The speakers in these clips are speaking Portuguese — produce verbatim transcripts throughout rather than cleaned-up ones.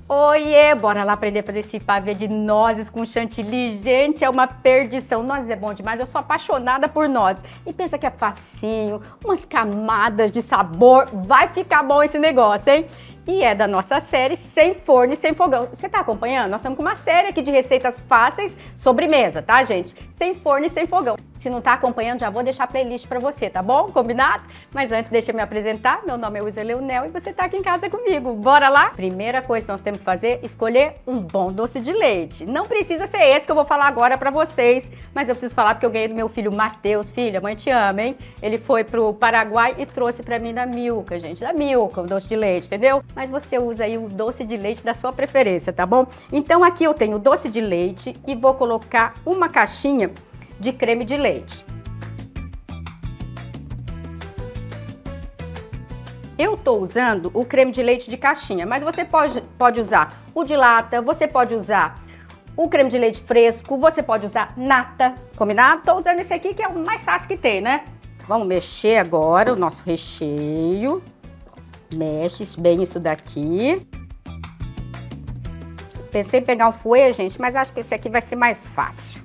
Oiê, bora lá aprender a fazer esse pavê de nozes com chantilly. Gente, é uma perdição. Nozes é bom demais, eu sou apaixonada por nozes. E pensa que é facinho, umas camadas de sabor. Vai ficar bom esse negócio, hein? E é da nossa série Sem Forno e Sem Fogão. Você tá acompanhando? Nós estamos com uma série aqui de receitas fáceis, sobremesa, tá, gente? Sem forno e sem fogão. Se não tá acompanhando, já vou deixar a playlist pra você, tá bom? Combinado? Mas antes, deixa eu me apresentar. Meu nome é Wilza Leonel e você tá aqui em casa comigo. Bora lá? Primeira coisa que nós temos que fazer, escolher um bom doce de leite. Não precisa ser esse que eu vou falar agora pra vocês, mas eu preciso falar porque eu ganhei do meu filho Matheus. Filha, mãe te ama, hein? Ele foi pro Paraguai e trouxe pra mim da Milka, gente. Da Milka, o doce de leite, entendeu? Mas você usa aí o doce de leite da sua preferência, tá bom? Então aqui eu tenho doce de leite e vou colocar uma caixinha de creme de leite. Eu tô usando o creme de leite de caixinha, mas você pode, pode usar o de lata, você pode usar o creme de leite fresco, você pode usar nata, combinado? Tô usando esse aqui que é o mais fácil que tem, né? Vamos mexer agora o nosso recheio. Mexe bem isso daqui. Pensei em pegar um fouet, gente, mas acho que esse aqui vai ser mais fácil.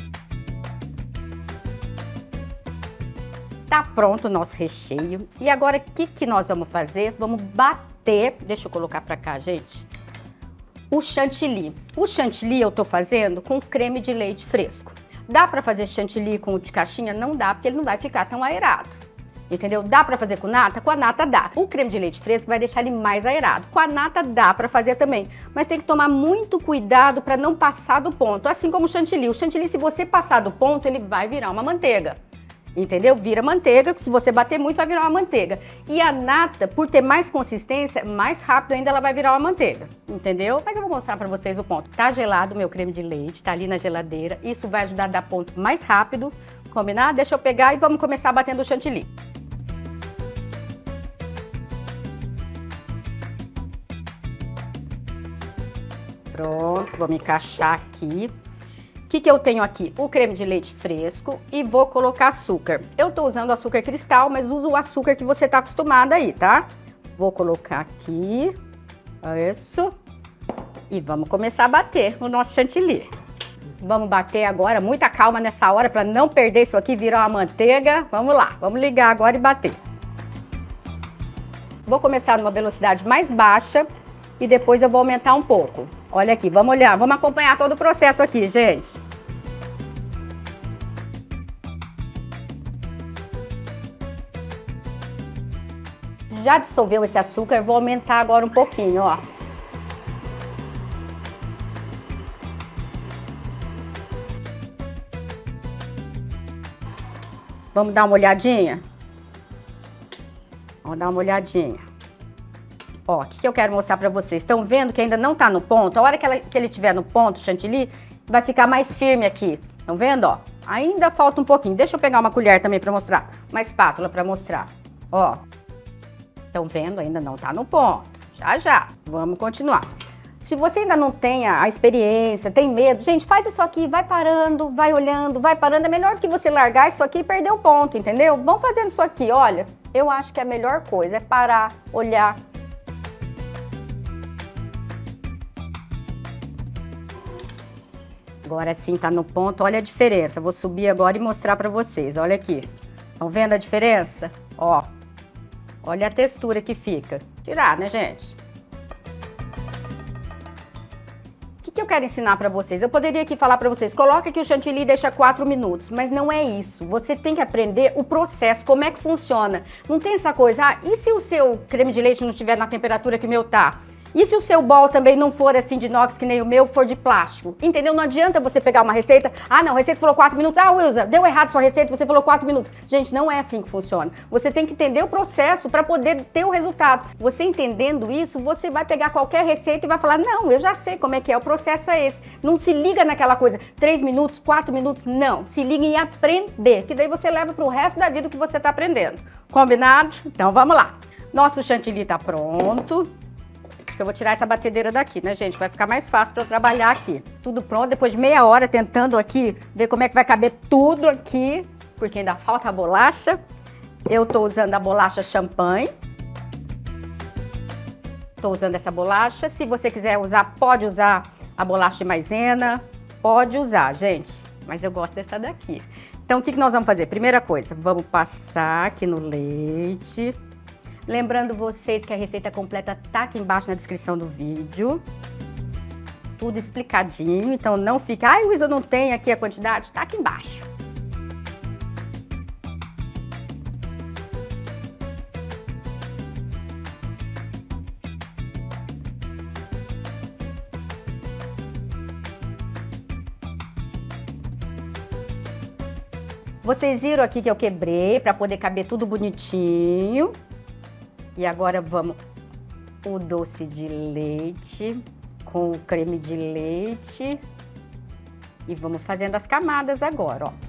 Tá pronto o nosso recheio. E agora, o que, que nós vamos fazer? Vamos bater, deixa eu colocar pra cá, gente, o chantilly. O chantilly eu tô fazendo com creme de leite fresco. Dá pra fazer chantilly com o de caixinha? Não dá, porque ele não vai ficar tão aerado. Entendeu? Dá pra fazer com nata? Com a nata dá. O creme de leite fresco vai deixar ele mais aerado. Com a nata dá pra fazer também. Mas tem que tomar muito cuidado pra não passar do ponto. Assim como o chantilly. O chantilly, se você passar do ponto, ele vai virar uma manteiga. Entendeu? Vira manteiga, se você bater muito vai virar uma manteiga. E a nata, por ter mais consistência, mais rápido ainda ela vai virar uma manteiga. Entendeu? Mas eu vou mostrar pra vocês o ponto. Tá gelado o meu creme de leite, tá ali na geladeira. Isso vai ajudar a dar ponto mais rápido. Combinado? Deixa eu pegar e vamos começar batendo o chantilly. Pronto, vamos encaixar aqui. O que, que eu tenho aqui? O creme de leite fresco e vou colocar açúcar. Eu tô usando açúcar cristal, mas uso o açúcar que você tá acostumado aí, tá? Vou colocar aqui, isso, e vamos começar a bater o nosso chantilly. Vamos bater agora, muita calma nessa hora para não perder isso aqui, virar uma manteiga. Vamos lá, vamos ligar agora e bater. Vou começar numa velocidade mais baixa e depois eu vou aumentar um pouco. Olha aqui, vamos olhar, vamos acompanhar todo o processo aqui, gente. Já dissolveu esse açúcar, vou aumentar agora um pouquinho, ó. Vamos dar uma olhadinha? Vamos dar uma olhadinha. Ó, o que, que eu quero mostrar pra vocês? Estão vendo que ainda não tá no ponto? A hora que, ela, que ele estiver no ponto, o chantilly, vai ficar mais firme aqui. Estão vendo, ó? Ainda falta um pouquinho. Deixa eu pegar uma colher também pra mostrar. Uma espátula pra mostrar. Ó. Estão vendo? Ainda não tá no ponto. Já, já. Vamos continuar. Se você ainda não tem a experiência, tem medo, gente, faz isso aqui, vai parando, vai olhando, vai parando. É melhor do que você largar isso aqui e perder o ponto, entendeu? Vão fazendo isso aqui, olha. Eu acho que é a melhor coisa, é parar, olhar. Agora sim tá no ponto, olha a diferença. Vou subir agora e mostrar pra vocês, olha aqui. Estão vendo a diferença? Ó, olha a textura que fica. Tirar, né, gente? O que, que eu quero ensinar pra vocês? Eu poderia aqui falar pra vocês, coloca aqui o chantilly e deixa quatro minutos, mas não é isso. Você tem que aprender o processo, como é que funciona. Não tem essa coisa, ah, e se o seu creme de leite não estiver na temperatura que o meu tá? E se o seu bol também não for assim de inox que nem o meu, for de plástico? Entendeu? Não adianta você pegar uma receita, ah não, a receita falou quatro minutos, ah Wilza, deu errado sua receita, você falou quatro minutos. Gente, não é assim que funciona. Você tem que entender o processo para poder ter o resultado. Você entendendo isso, você vai pegar qualquer receita e vai falar, não, eu já sei como é que é, o processo é esse. Não se liga naquela coisa, três minutos, quatro minutos, não. Se liga em aprender, que daí você leva para o resto da vida o que você está aprendendo. Combinado? Então vamos lá. Nosso chantilly tá pronto. Eu vou tirar essa batedeira daqui, né, gente? Vai ficar mais fácil para eu trabalhar aqui. Tudo pronto, depois de meia hora tentando aqui, ver como é que vai caber tudo aqui, porque ainda falta a bolacha. Eu tô usando a bolacha champanhe. Tô usando essa bolacha. Se você quiser usar, pode usar a bolacha de maisena. Pode usar, gente. Mas eu gosto dessa daqui. Então, o que que nós vamos fazer? Primeira coisa, vamos passar aqui no leite. Lembrando vocês que a receita completa tá aqui embaixo na descrição do vídeo. Tudo explicadinho, então não fica... Ai, Luísa, eu não tenho aqui a quantidade. Tá aqui embaixo. Vocês viram aqui que eu quebrei para poder caber tudo bonitinho. E agora vamos o doce de leite com o creme de leite. E vamos fazendo as camadas agora, ó.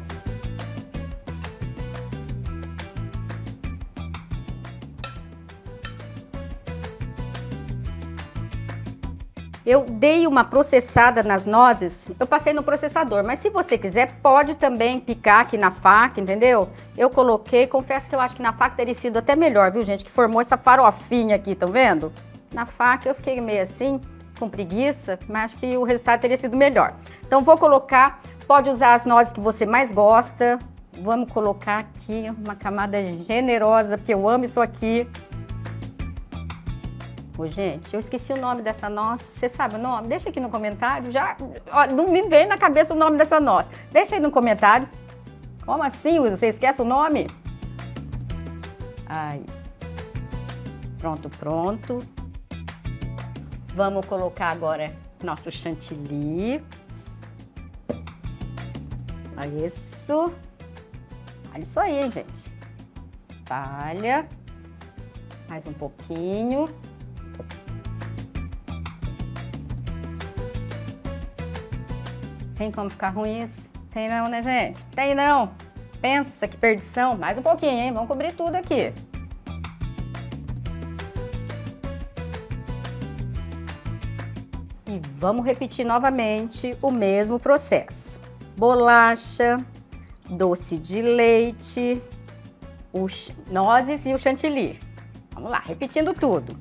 Eu dei uma processada nas nozes, eu passei no processador, mas se você quiser, pode também picar aqui na faca, entendeu? Eu coloquei, confesso que eu acho que na faca teria sido até melhor, viu, gente? Que formou essa farofinha aqui, estão vendo? Na faca eu fiquei meio assim, com preguiça, mas acho que o resultado teria sido melhor. Então vou colocar, pode usar as nozes que você mais gosta. Vamos colocar aqui uma camada generosa, porque eu amo isso aqui. Ô, gente, eu esqueci o nome dessa noz. Você sabe o nome? Deixa aqui no comentário. Já ó, não me vem na cabeça o nome dessa noz. Deixa aí no comentário. Como assim, Wilson? Você esquece o nome? Aí. Pronto, pronto. Vamos colocar agora nosso chantilly. Olha isso. Olha isso aí, hein, gente. Espalha. Mais um pouquinho. Tem como ficar ruim isso? Tem não, né, gente? Tem não. Pensa que perdição. Mais um pouquinho, hein? Vamos cobrir tudo aqui. E vamos repetir novamente o mesmo processo. Bolacha, doce de leite, os nozes e o chantilly. Vamos lá, repetindo tudo.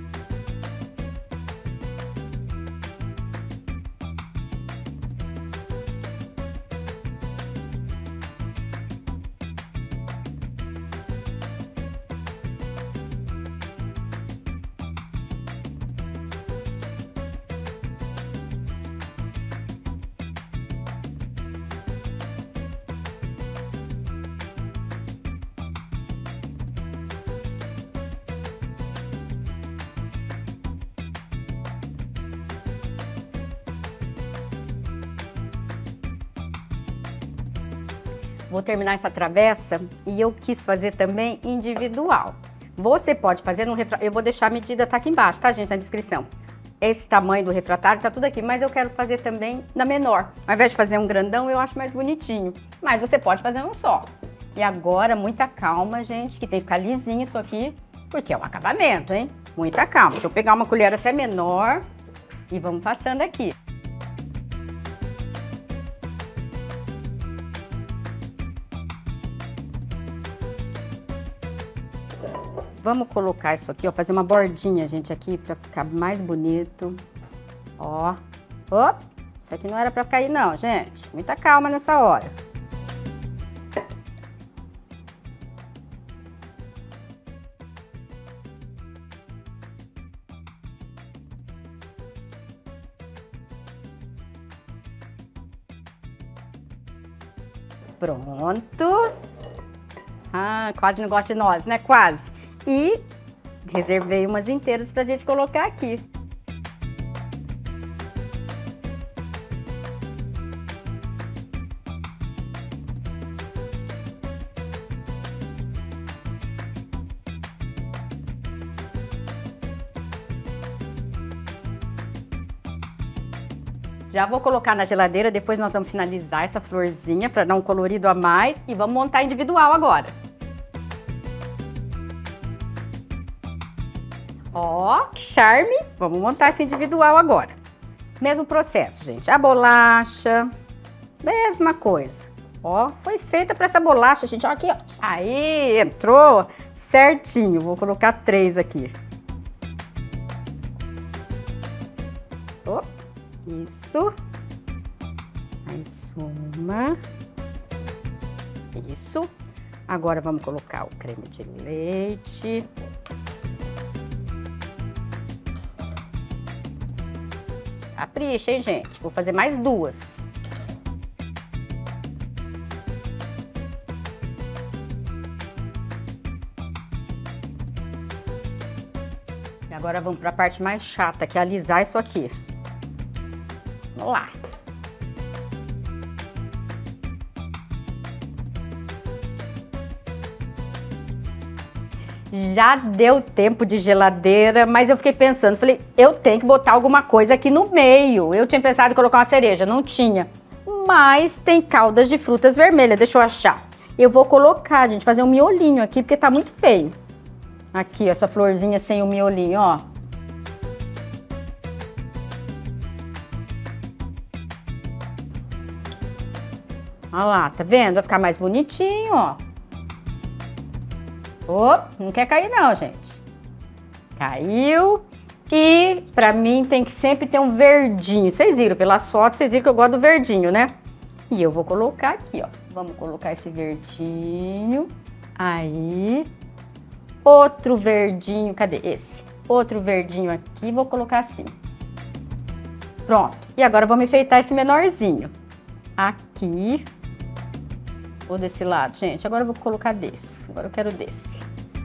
Vou terminar essa travessa e eu quis fazer também individual. Você pode fazer no refratário, eu vou deixar a medida, tá aqui embaixo, tá, gente, na descrição. Esse tamanho do refratário tá tudo aqui, mas eu quero fazer também na menor. Ao invés de fazer um grandão, eu acho mais bonitinho. Mas você pode fazer um só. E agora, muita calma, gente, que tem que ficar lisinho isso aqui, porque é um acabamento, hein? Muita calma. Deixa eu pegar uma colher até menor e vamos passando aqui. Vamos colocar isso aqui, ó, fazer uma bordinha, gente, aqui, pra ficar mais bonito. Ó. Ó. Isso aqui não era pra cair, não, gente. Muita calma nessa hora. Pronto. Ah, quase não gosto de nozes, né? Quase. E reservei umas inteiras pra gente colocar aqui. Já vou colocar na geladeira, depois nós vamos finalizar essa florzinha para dar um colorido a mais e vamos montar individual agora. Ó, que charme! Vamos montar esse individual agora. Mesmo processo, gente. A bolacha, mesma coisa. Ó, foi feita para essa bolacha, gente. Ó, aqui, ó. Aí, entrou certinho. Vou colocar três aqui. Oh, isso. Mais uma. Isso. Agora vamos colocar o creme de leite. Capricha, hein, gente? Vou fazer mais duas. E agora vamos para a parte mais chata, que é alisar isso aqui. Vamos lá. Já deu tempo de geladeira, mas eu fiquei pensando, falei, eu tenho que botar alguma coisa aqui no meio. Eu tinha pensado em colocar uma cereja, não tinha. Mas tem caldas de frutas vermelhas, deixa eu achar. Eu vou colocar, gente, fazer um miolinho aqui, porque tá muito feio. Aqui, essa florzinha sem o miolinho, ó. Olha lá, tá vendo? Vai ficar mais bonitinho, ó. Oh, não quer cair não, gente. Caiu. E pra mim tem que sempre ter um verdinho. Vocês viram pelas fotos, vocês viram que eu gosto do verdinho, né? E eu vou colocar aqui, ó. Vamos colocar esse verdinho. Aí. Outro verdinho, cadê esse? Outro verdinho aqui, vou colocar assim. Pronto. E agora vamos enfeitar esse menorzinho. Aqui. Ou desse lado, gente. Agora eu vou colocar desse. Agora eu quero desse.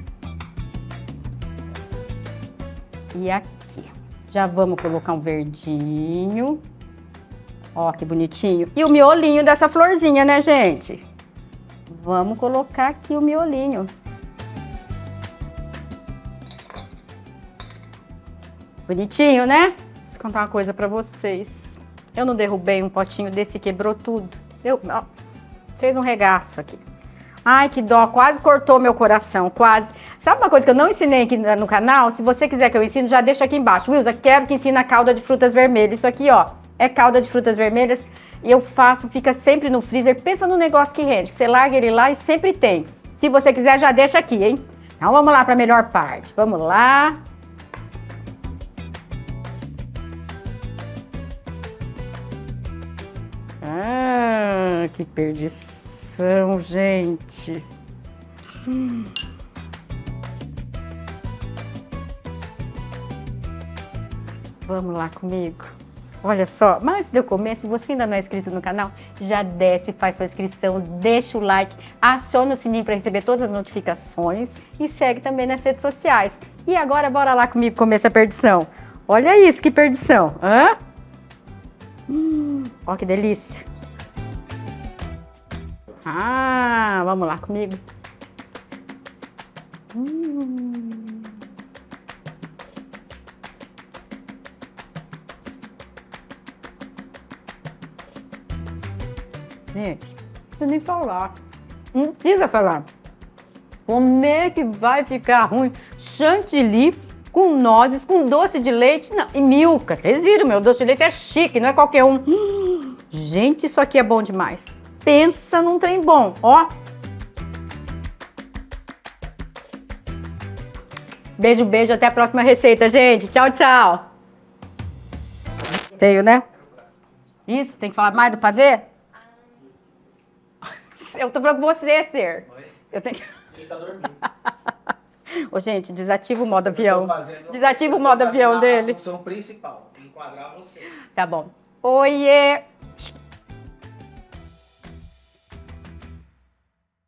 E aqui. Já vamos colocar um verdinho. Ó, que bonitinho. E o miolinho dessa florzinha, né, gente? Vamos colocar aqui o miolinho. Bonitinho, né? Vou contar uma coisa pra vocês. Eu não derrubei um potinho desse e quebrou tudo. Eu, ó, fez um regaço aqui. Ai, que dó, quase cortou meu coração, quase. Sabe uma coisa que eu não ensinei aqui no canal? Se você quiser que eu ensine, já deixa aqui embaixo. Wilza, quero que ensine a calda de frutas vermelhas. Isso aqui, ó, é calda de frutas vermelhas. E eu faço, fica sempre no freezer. Pensa no negócio que rende, que você larga ele lá e sempre tem. Se você quiser, já deixa aqui, hein? Então vamos lá para a melhor parte. Vamos lá. Ah, que perdição, gente. Hum. Vamos lá comigo. Olha só, mas antes de eu comer, se você ainda não é inscrito no canal, já desce, faz sua inscrição, deixa o like, aciona o sininho para receber todas as notificações e segue também nas redes sociais. E agora, bora lá comigo comer essa perdição. Olha isso, que perdição. Hã? Hum, ó que delícia. Ah, vamos lá comigo. Hum. Gente, não precisa nem falar. Não precisa falar. Como é que vai ficar ruim chantilly com nozes, com doce de leite? Não, e Milka. Vocês viram, meu doce de leite é chique, não é qualquer um. Hum, gente, isso aqui é bom demais. Pensa num trem bom, ó. Beijo, beijo. Até a próxima receita, gente. Tchau, tchau. Tenho, né? Isso, tem que falar mais do pavê? Eu tô falando com você, Ser. Oi? Eu tenho que... Ele tá dormindo. Ô, gente, desativa o modo avião. Fazendo, desativa o modo avião dele. A função principal, enquadrar você. Tá bom. Oiê!